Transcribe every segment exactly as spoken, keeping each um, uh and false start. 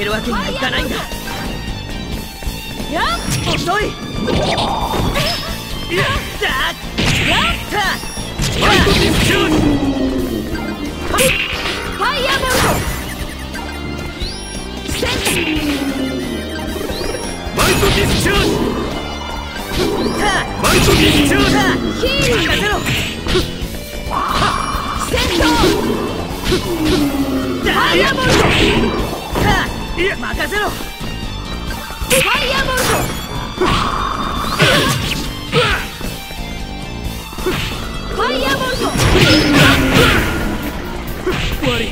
けるわけにはいかないんだ。 やっ遅い。やったやったファイヤーボルトセンマイトディスチャージ。 マイトディスチャージ。 ヒール任せろ。 戦闘ファイヤーボルトいや任せろ。 ファイヤーボルトファイヤーボルト終わり。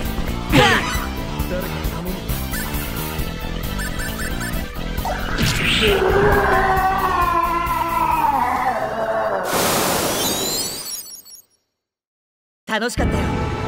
楽しかったよ。